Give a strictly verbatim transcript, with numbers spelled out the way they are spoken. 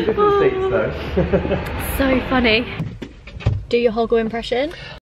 different seats though. So funny. Do your Hoggle impression.